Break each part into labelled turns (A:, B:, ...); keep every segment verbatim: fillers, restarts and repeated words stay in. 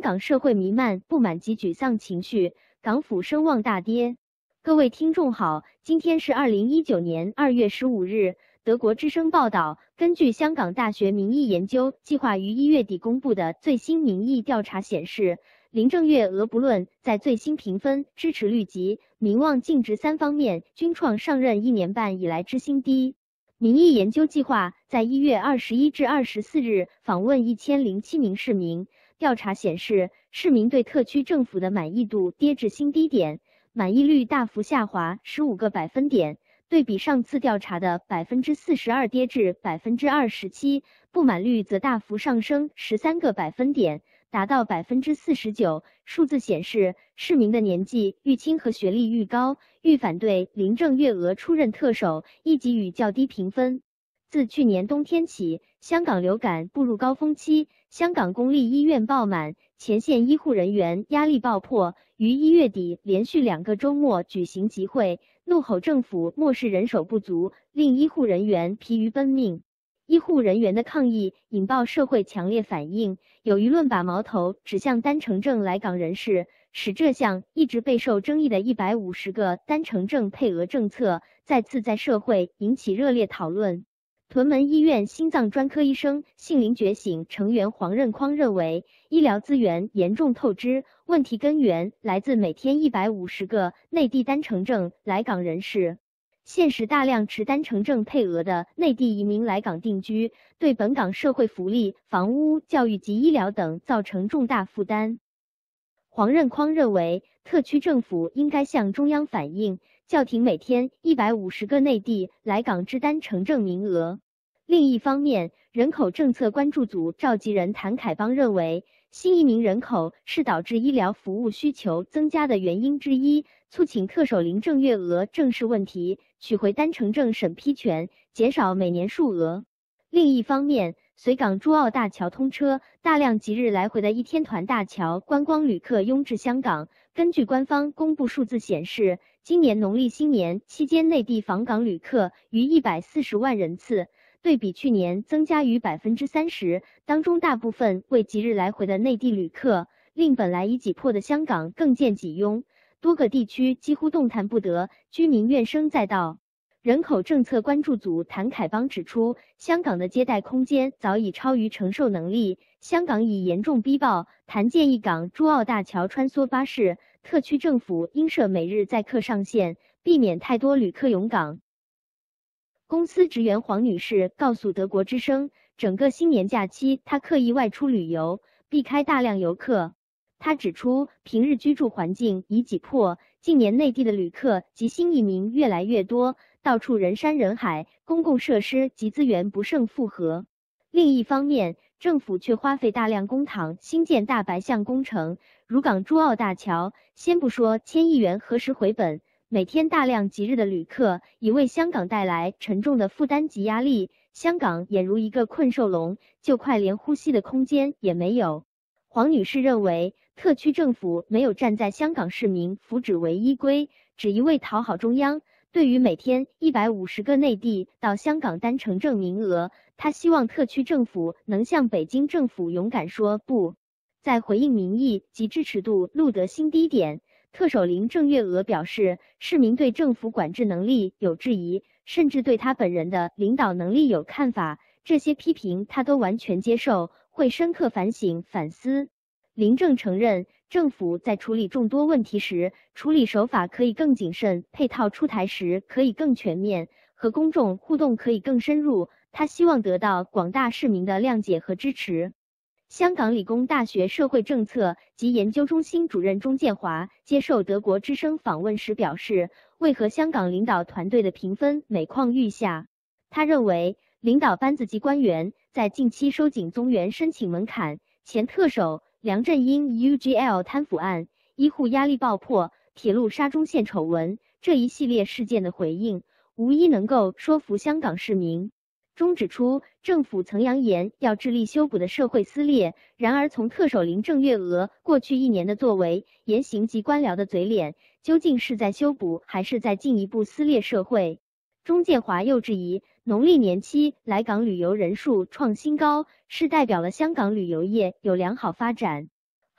A: 港社会弥漫不满及沮丧情绪，港府声望大跌。各位听众好，今天是二零一九年二月十五日。德国之声报道，根据香港大学民意研究计划于一月底公布的最新民意调查显示，林郑月娥不论在最新评分、支持率及民望净值三方面均创上任一年半以来之新低。民意研究计划在一月二十一至二十四日访问一千零七名市民，调查显示，市民对特区政府的满意度跌至新低点，满意率大幅下滑十五个百分点。对比上次调查的 百分之四十二 跌至 百分之二十七， 不满率则大幅上升十三个百分点，达到 百分之四十九。 数字显示，市民的年纪愈轻和学历愈高，愈反对林郑月娥出任特首，亦给予较低评分。自去年冬天起，香港流感步入高峰期，香港公立医院爆满，前线医护人员压力爆破，于一月底连续两个周末举行集会，怒吼政府漠视人手不足，令医护人员疲于奔命。医护人员的抗议引爆社会强烈反应，有舆论把矛头指向单程证来港人士，使这项一直备受争议的一百五十个单程证配额政策再次在社会引起热烈讨论。屯门医院心脏专科医生杏林觉醒成员黄任匡认为，医疗资源严重透支，问题根源来自每天一百五十个内地单程证来港人士。现时大量持单程证配额的内地移民来港定居，对本港社会福利、房屋、教育及医疗等造成重大负担。黄任匡认为，特区政府应该向中央反映，叫停每天一百五十个内地来港之单程证名额。另一方面，人口政策关注组召集人谭凯邦认为，新移民人口是导致医疗服务需求增加的原因之一，促请特首林郑月娥正视问题，取回单程证审批权，减少每年数额。另一方面，随港珠澳大桥通车，大量即日来回的一天团大桥观光旅客涌至香港。根据官方公布数字显示，今年农历新年期间内地访港旅客逾一百四十万人次，对比去年增加逾 百分之三十， 当中大部分为即日来回的内地旅客，令本来已挤迫的香港更见挤拥，多个地区几乎动弹不得，居民怨声载道。人口政策关注组谭凯邦指出，香港的接待空间早已超于承受能力，香港已严重逼爆，谭建议港珠澳大桥穿梭巴士，特区政府应设每日载客上限，避免太多旅客涌港。公司职员黄女士告诉德国之声，整个新年假期她刻意外出旅游，避开大量游客。她指出，平日居住环境已挤迫，近年内地的旅客及新移民越来越多，到处人山人海，公共设施及资源不胜负荷。另一方面，政府却花费大量公帑兴建大白象工程，如港珠澳大桥，先不说千亿元何时回本，每天大量即日的旅客已为香港带来沉重的负担及压力，香港俨如一个困兽笼，就快连呼吸的空间也没有。黄女士认为，特区政府没有站在香港市民福祉为依归，只一味讨好中央。对于每天一百五十个内地到香港单程证名额，她希望特区政府能向北京政府勇敢说不。在回应民意及支持度录得新低点，特首林郑月娥表示，市民对政府管制能力有质疑，甚至对她本人的领导能力有看法，这些批评她都完全接受，会深刻反省反思。林郑承认，政府在处理众多问题时，处理手法可以更谨慎，配套出台时可以更全面，和公众互动可以更深入，他希望得到广大市民的谅解和支持。香港理工大学社会政策及研究中心主任钟建华接受德国之声访问时表示，为何香港领导团队的评分每况愈下？他认为，领导班子及官员在近期收紧宗援申请门槛，前特首梁振英 U G L 贪腐案、医护压力爆破、铁路沙中线丑闻这一系列事件的回应，无一能够说服香港市民。钟指出，政府曾扬言要致力修补的社会撕裂，然而从特首林郑月娥过去一年的作为、言行及官僚的嘴脸，究竟是在修补还是在进一步撕裂社会？钟建华又质疑，农历年期来港旅游人数创新高，是代表了香港旅游业有良好发展。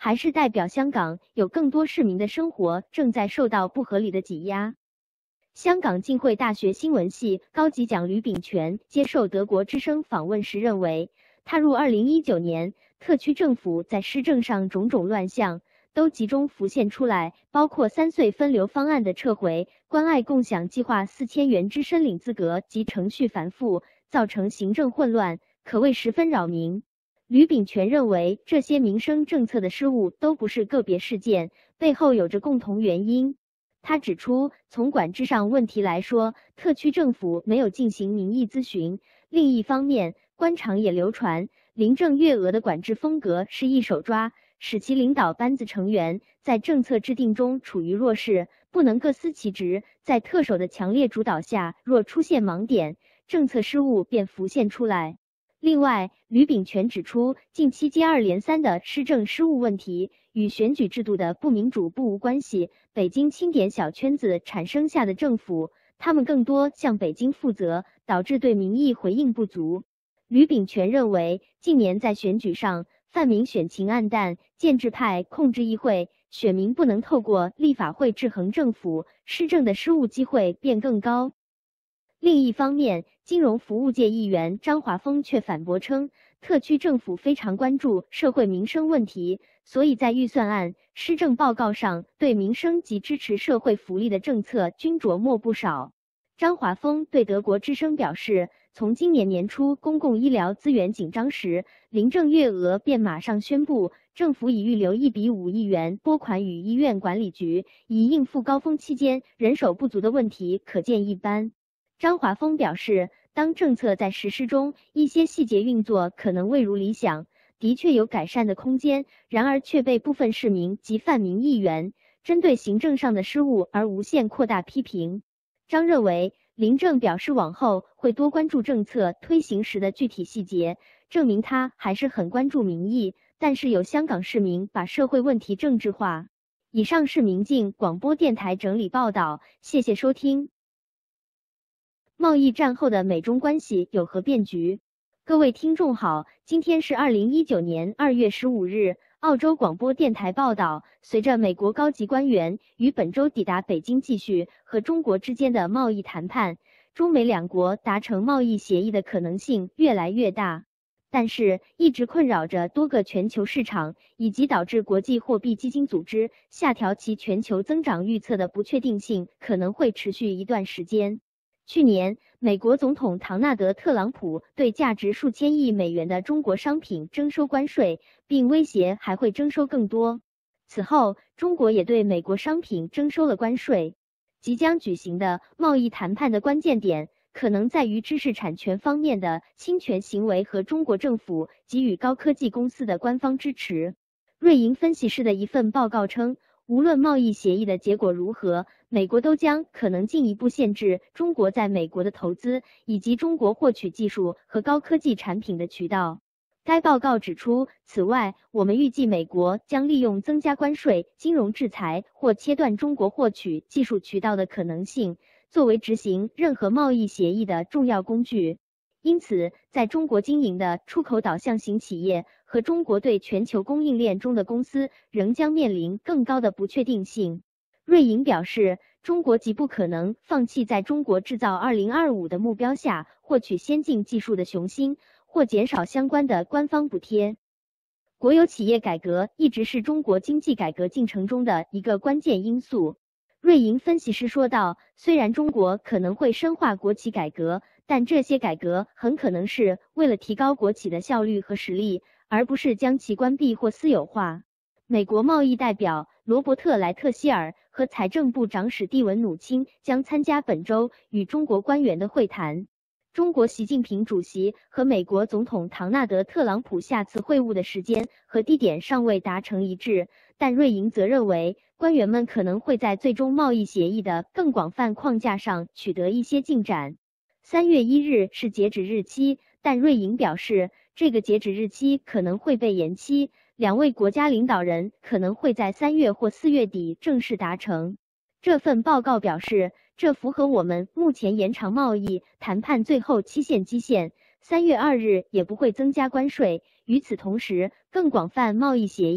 A: 还是代表香港有更多市民的生活正在受到不合理的挤压。香港浸会大学新闻系高级讲吕秉权接受德国之声访问时认为，踏入二零一九年，特区政府在施政上种种乱象都集中浮现出来，包括三隧分流方案的撤回、关爱共享计划四千元之申领资格及程序繁复，造成行政混乱，可谓十分扰民。吕秉权认为，这些民生政策的失误都不是个别事件，背后有着共同原因。他指出，从管制上问题来说，特区政府没有进行民意咨询。另一方面，官场也流传，林郑月娥的管制风格是一手抓，使其领导班子成员在政策制定中处于弱势，不能各司其职。在特首的强烈主导下，若出现盲点，政策失误便浮现出来。另外，吕秉权指出，近期接二连三的施政失误问题与选举制度的不民主不无关系。北京钦点小圈子产生下的政府，他们更多向北京负责，导致对民意回应不足。吕秉权认为，近年在选举上，泛民选情暗淡，建制派控制议会，选民不能透过立法会制衡政府，施政的失误机会便更高。另一方面，金融服务界议员张华峰却反驳称，特区政府非常关注社会民生问题，所以在预算案、施政报告上对民生及支持社会福利的政策均着墨不少。张华峰对德国之声表示，从今年年初公共医疗资源紧张时，林郑月娥便马上宣布，政府已预留一笔五亿元拨款予医院管理局，以应付高峰期间人手不足的问题，可见一斑。张华峰表示，当政策在实施中，一些细节运作可能未如理想，的确有改善的空间，然而却被部分市民及泛民议员针对行政上的失误而无限扩大批评。张认为，林郑表示往后会多关注政策推行时的具体细节，证明他还是很关注民意，但是有香港市民把社会问题政治化。以上是明镜广播电台整理报道，谢谢收听。贸易战后的美中关系有何变局？各位听众好，今天是二零一九年二月十五日。澳洲广播电台报道，随着美国高级官员于本周抵达北京继续和中国之间的贸易谈判，中美两国达成贸易协议的可能性越来越大。但是，一直困扰着多个全球市场，以及导致国际货币基金组织下调其全球增长预测的不确定性，可能会持续一段时间。去年，美国总统唐纳德·特朗普对价值数千亿美元的中国商品征收关税，并威胁还会征收更多。此后，中国也对美国商品征收了关税。即将举行的贸易谈判的关键点，可能在于知识产权方面的侵权行为和中国政府给予高科技公司的官方支持。瑞银分析师的一份报告称，无论贸易协议的结果如何，美国都将可能进一步限制中国在美国的投资，以及中国获取技术和高科技产品的渠道。该报告指出，此外，我们预计美国将利用增加关税、金融制裁或切断中国获取技术渠道的可能性，作为执行任何贸易协议的重要工具。因此，在中国经营的出口导向型企业和中国对全球供应链中的公司仍将面临更高的不确定性。瑞银表示，中国极不可能放弃在中国制造二零二五的目标下获取先进技术的雄心，或减少相关的官方补贴。国有企业改革一直是中国经济改革进程中的一个关键因素。瑞银分析师说道，虽然中国可能会深化国企改革，但这些改革很可能是为了提高国企的效率和实力，而不是将其关闭或私有化。美国贸易代表罗伯特·莱特希尔和财政部长史蒂文·努钦将参加本周与中国官员的会谈。中国习近平主席和美国总统唐纳德·特朗普下次会晤的时间和地点尚未达成一致，但瑞银则认为，官员们可能会在最终贸易协议的更广泛框架上取得一些进展。三月一日是截止日期，但瑞银表示，这个截止日期可能会被延期。两位国家领导人可能会在三月或四月底正式达成。这份报告表示，这符合我们目前延长贸易谈判最后期限期限，三月二日也不会增加关税。与此同时，更广泛贸易协议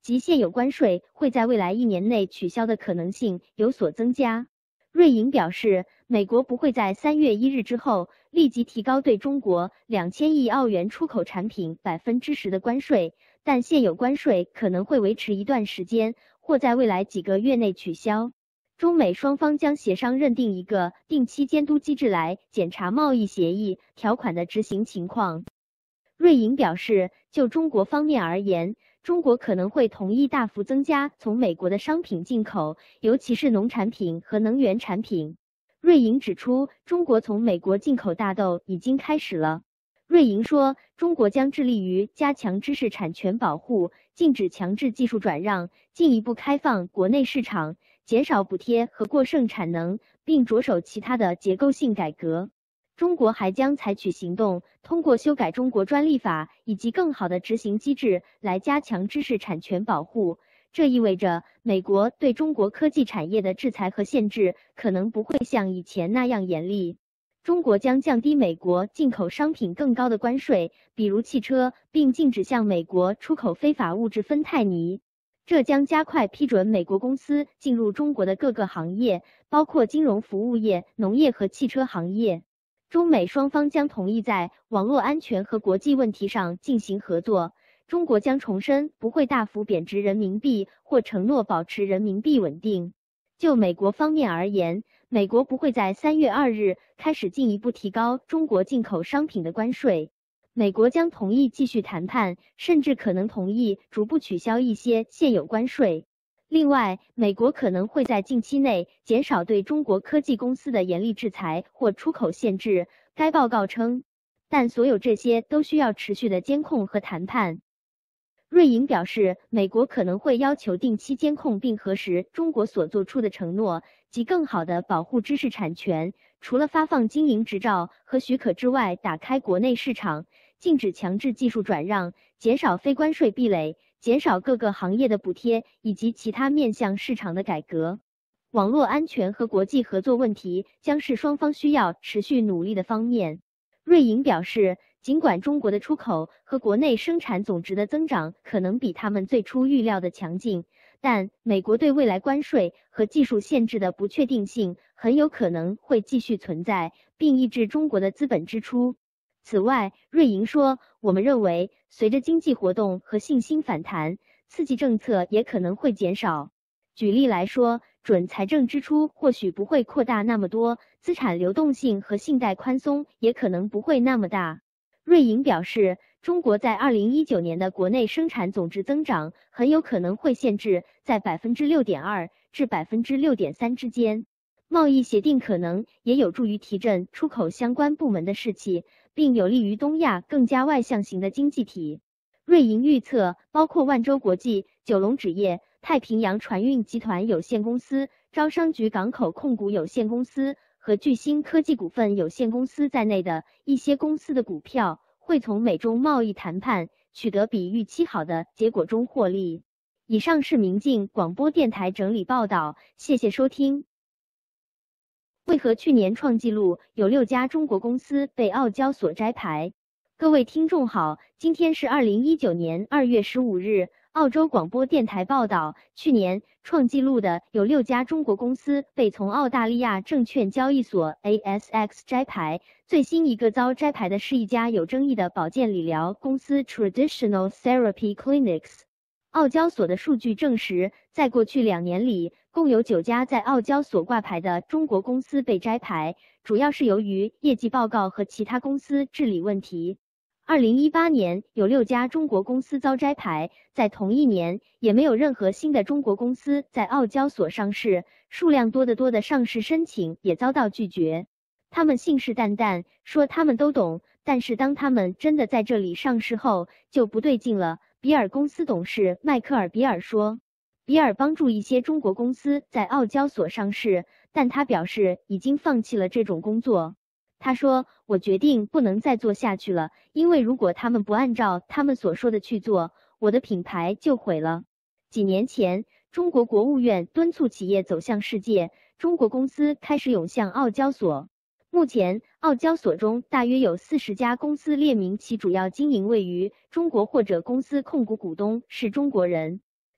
A: 及现有关税会在未来一年内取消的可能性有所增加。瑞银表示，美国不会在三月一日之后立即提高对中国两千亿澳元出口产品百分之十的关税，但现有关税可能会维持一段时间，或在未来几个月内取消。中美双方将协商认定一个定期监督机制来检查贸易协议条款的执行情况。瑞银表示，就中国方面而言，中国可能会同意大幅增加从美国的商品进口，尤其是农产品和能源产品。瑞银指出，中国从美国进口大豆已经开始了。瑞银说，中国将致力于加强知识产权保护，禁止强制技术转让，进一步开放国内市场，减少补贴和过剩产能，并着手其他的结构性改革。中国还将采取行动，通过修改中国专利法以及更好的执行机制来加强知识产权保护。这意味着美国对中国科技产业的制裁和限制可能不会像以前那样严厉。中国将降低美国进口商品更高的关税，比如汽车，并禁止向美国出口非法物质芬太尼。这将加快批准美国公司进入中国的各个行业，包括金融服务业、农业和汽车行业。中美双方将同意在网络安全和国际问题上进行合作。中国将重申不会大幅贬值人民币，或承诺保持人民币稳定。就美国方面而言，美国不会在三月二日开始进一步提高中国进口商品的关税。美国将同意继续谈判，甚至可能同意逐步取消一些现有关税。另外，美国可能会在近期内减少对中国科技公司的严厉制裁或出口限制，该报告称，但所有这些都需要持续的监控和谈判。瑞银表示，美国可能会要求定期监控并核实中国所做出的承诺，及更好地保护知识产权，除了发放经营执照和许可之外，打开国内市场，禁止强制技术转让，减少非关税壁垒，减少各个行业的补贴，以及其他面向市场的改革。网络安全和国际合作问题将是双方需要持续努力的方面。瑞银表示，尽管中国的出口和国内生产总值的增长可能比他们最初预料的强劲，但美国对未来关税和技术限制的不确定性很有可能会继续存在，并抑制中国的资本支出。此外，瑞银说，我们认为随着经济活动和信心反弹，刺激政策也可能会减少。举例来说，准财政支出或许不会扩大那么多，资产流动性和信贷宽松也可能不会那么大。瑞银表示，中国在二零一九年的国内生产总值增长很有可能会限制在 百分之六点二 至 百分之六点三 之间。贸易协定可能也有助于提振出口相关部门的士气，并有利于东亚更加外向型的经济体。瑞银预测，包括万洲国际、九龙纸业、太平洋船运集团有限公司、招商局港口控股有限公司和巨星科技股份有限公司在内的一些公司的股票会从美中贸易谈判取得比预期好的结果中获利。以上是明镜广播电台整理报道，谢谢收听。为何去年创纪录有六家中国公司被澳交所摘牌？各位听众好，今天是二零一九年二月十五日。澳洲广播电台报道，去年创纪录的有六家中国公司被从澳大利亚证券交易所 A S X 摘牌。最新一个遭摘牌的是一家有争议的保健理疗公司 Traditional Therapy Clinics。澳交所的数据证实，在过去两年里，共有九家在澳交所挂牌的中国公司被摘牌，主要是由于业绩报告和其他公司治理问题。二零一八年有六家中国公司遭摘牌，在同一年也没有任何新的中国公司在澳交所上市，数量多得多的上市申请也遭到拒绝。他们信誓旦旦说他们都懂，但是当他们真的在这里上市后，就不对劲了。比尔公司董事迈克尔·比尔说，比尔帮助一些中国公司在澳交所上市，但他表示已经放弃了这种工作。他说，我决定不能再做下去了，因为如果他们不按照他们所说的去做，我的品牌就毁了。几年前，中国国务院敦促企业走向世界，中国公司开始涌向澳交所。目前，澳交所中大约有四十家公司列明其主要经营位于中国或者公司控股股东是中国人。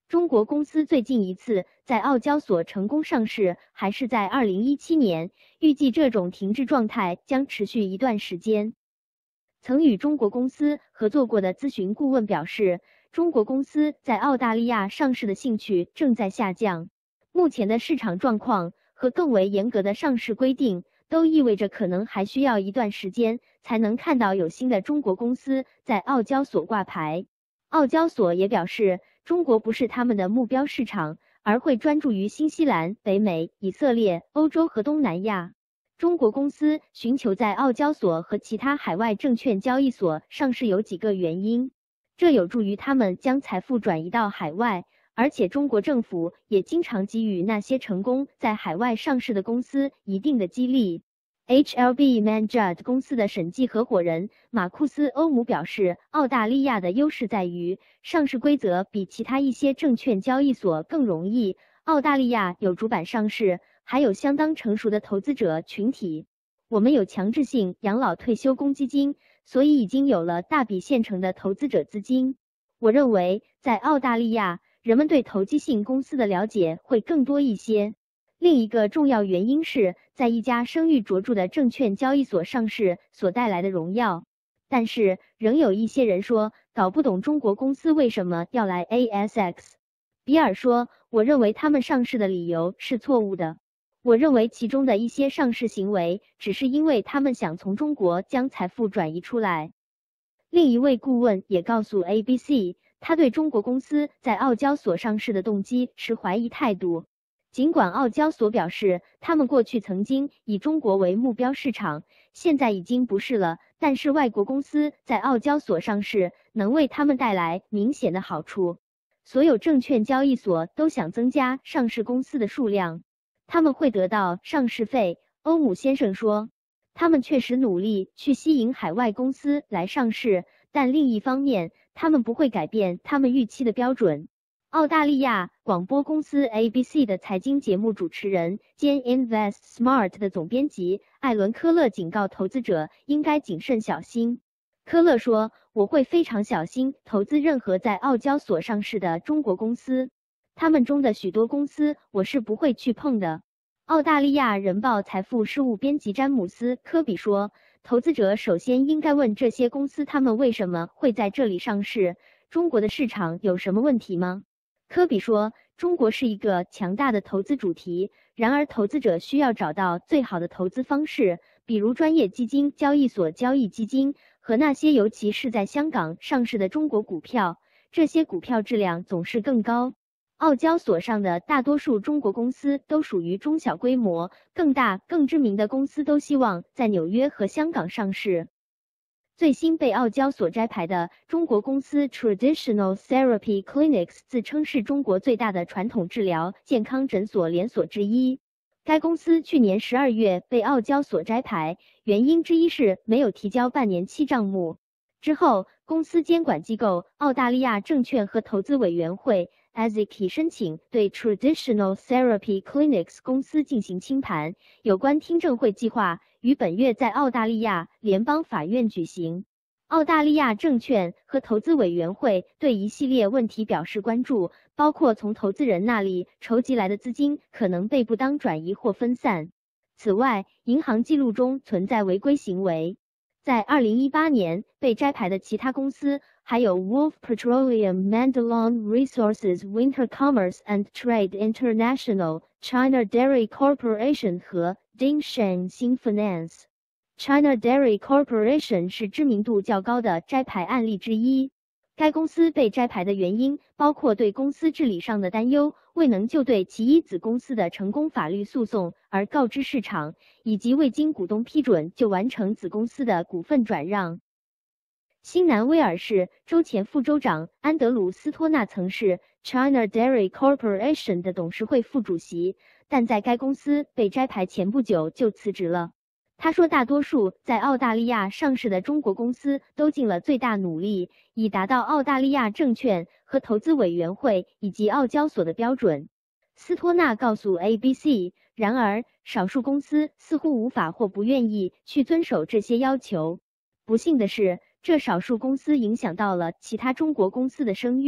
A: 中国公司最近一次在澳交所成功上市还是在二零一七年，预计这种停滞状态将持续一段时间。曾与中国公司合作过的咨询顾问表示，中国公司在澳大利亚上市的兴趣正在下降。目前的市场状况和更为严格的上市规定，都意味着可能还需要一段时间才能看到有新的中国公司在澳交所挂牌。澳交所也表示，中国不是他们的目标市场，而会专注于新西兰、北美、以色列、欧洲和东南亚。中国公司寻求在澳交所和其他海外证券交易所上市有几个原因，这有助于他们将财富转移到海外，而且中国政府也经常给予那些成功在海外上市的公司一定的激励。H L B Mann Judd 公司的审计合伙人马库斯·欧姆表示，澳大利亚的优势在于上市规则比其他一些证券交易所更容易。澳大利亚有主板上市，还有相当成熟的投资者群体。我们有强制性养老退休公积金，所以已经有了大笔现成的投资者资金。我认为，在澳大利亚，人们对投机性公司的了解会更多一些。另一个重要原因是在一家声誉卓著的证券交易所上市所带来的荣耀。但是，仍有一些人说，搞不懂中国公司为什么要来 A S X。比尔说，我认为他们上市的理由是错误的。我认为其中的一些上市行为只是因为他们想从中国将财富转移出来。另一位顾问也告诉 A B C， 他对中国公司在澳交所上市的动机持怀疑态度。尽管澳交所表示他们过去曾经以中国为目标市场，现在已经不是了，但是外国公司在澳交所上市能为他们带来明显的好处。所有证券交易所都想增加上市公司的数量，他们会得到上市费。欧姆先生说，他们确实努力去吸引海外公司来上市，但另一方面，他们不会改变他们预期的标准。澳大利亚广播公司 A B C 的财经节目主持人兼 Invest Smart 的总编辑艾伦·科勒警告投资者应该谨慎小心。科勒说，我会非常小心投资任何在澳交所上市的中国公司，他们中的许多公司我是不会去碰的。澳大利亚人报财富事务编辑詹姆斯·科比说，投资者首先应该问这些公司他们为什么会在这里上市，中国的市场有什么问题吗？科比说，中国是一个强大的投资主题，然而投资者需要找到最好的投资方式，比如专业基金交易所交易基金和那些尤其是在香港上市的中国股票，这些股票质量总是更高。澳交所上的大多数中国公司都属于中小规模，更大、更知名的公司都希望在纽约和香港上市。最新被澳交所摘牌的中国公司 Traditional Therapy Clinics 自称是中国最大的传统治疗健康诊所连锁之一。该公司去年十二月被澳交所摘牌，原因之一是没有提交半年期账目。之后，公司监管机构澳大利亚证券和投资委员会 A S I C 申请对 Traditional Therapy Clinics 公司进行清盘，有关听证会计划于本月在澳大利亚联邦法院举行。澳大利亚证券和投资委员会对一系列问题表示关注，包括从投资人那里筹集来的资金可能被不当转移或分散。此外，银行记录中存在违规行为。在二零一八年被摘牌的其他公司还有 Wolf Petroleum, Mandalon Resources, Winter Commerce and Trade International、China Dairy Corporation 和 Dingshan Xin Finance。China Dairy Corporation 是知名度较高的摘牌案例之一。该公司被摘牌的原因包括对公司治理上的担忧，未能就对其一子公司的成功法律诉讼而告知市场，以及未经股东批准就完成子公司的股份转让。新南威尔士州前副州长安德鲁斯托纳曾是 China Dairy Corporation 的董事会副主席，但在该公司被摘牌前不久就辞职了。他说，大多数在澳大利亚上市的中国公司都尽了最大努力，以达到澳大利亚证券和投资委员会以及澳交所的标准。斯托纳告诉 A B C， 然而，少数公司似乎无法或不愿意去遵守这些要求。不幸的是，这少数公司影响到了其他中国公司的声誉，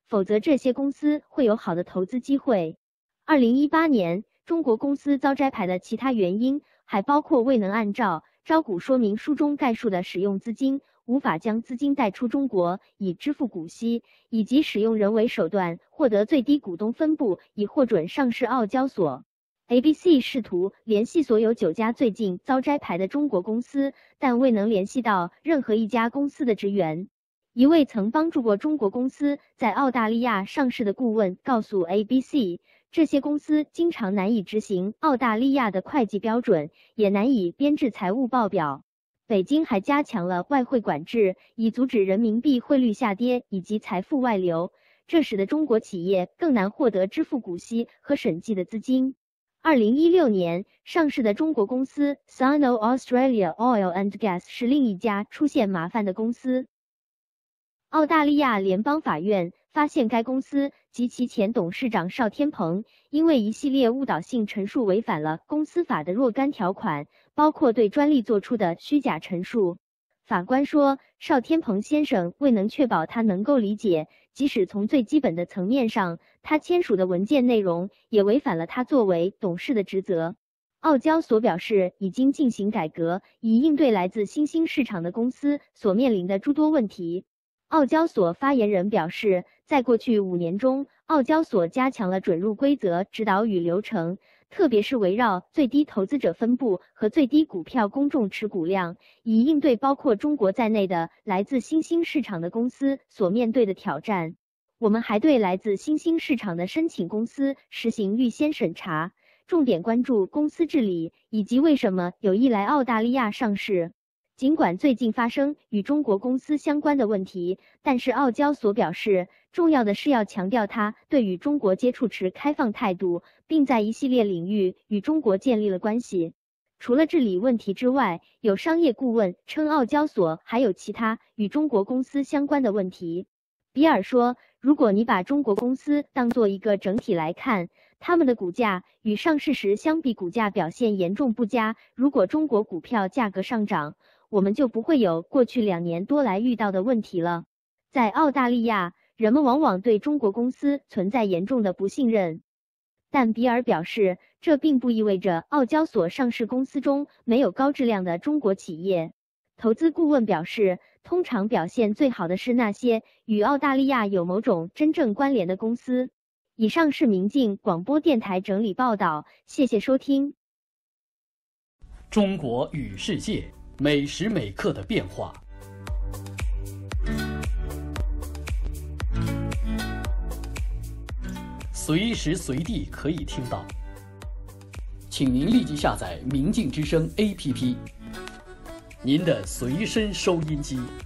A: 否则这些公司会有好的投资机会。二零一八年，中国公司遭摘牌的其他原因还包括未能按照招股说明书中概述的使用资金，无法将资金贷出中国以支付股息，以及使用人为手段获得最低股东分布以获准上市澳交所。A B C 试图联系所有九家最近遭摘牌的中国公司，但未能联系到任何一家公司的职员。一位曾帮助过中国公司在澳大利亚上市的顾问告诉 A B C， 这些公司经常难以执行澳大利亚的会计标准，也难以编制财务报表。北京还加强了外汇管制，以阻止人民币汇率下跌以及财富外流，这使得中国企业更难获得支付股息和审计的资金。二零一六年上市的中国公司 Sino Australia Oil and Gas 是另一家出现麻烦的公司。澳大利亚联邦法院发现该公司及其前董事长邵天鹏因为一系列误导性陈述违反了公司法的若干条款，包括对专利做出的虚假陈述。法官说，邵天鹏先生未能确保他能够理解，即使从最基本的层面上，他签署的文件内容也违反了他作为董事的职责。澳交所表示已经进行改革，以应对来自新兴市场的公司所面临的诸多问题。澳交所发言人表示，在过去五年中，澳交所加强了准入规则指导与流程，特别是围绕最低投资者分布和最低股票公众持股量，以应对包括中国在内的来自新兴市场的公司所面对的挑战。我们还对来自新兴市场的申请公司实行预先审查，重点关注公司治理以及为什么有意来澳大利亚上市。尽管最近发生与中国公司相关的问题，但是澳交所表示，重要的是要强调它对与中国接触持开放态度，并在一系列领域与中国建立了关系。除了治理问题之外，有商业顾问称澳交所还有其他与中国公司相关的问题。比尔说，如果你把中国公司当作一个整体来看，他们的股价与上市时相比股价表现严重不佳。如果中国股票价格上涨，我们就不会有过去两年多来遇到的问题了。在澳大利亚，人们往往对中国公司存在严重的不信任。但比尔表示，这并不意味着澳交所上市公司中没有高质量的中国企业。投资顾问表示，通常表现最好的是那些与澳大利亚有某种真正关联的公司。以上是明镜广播电台整理报道，谢谢收听。
B: 中国与世界，每时每刻的变化。随时随地可以听到，请您立即下载明镜之声 A P P， 您的随身收音机。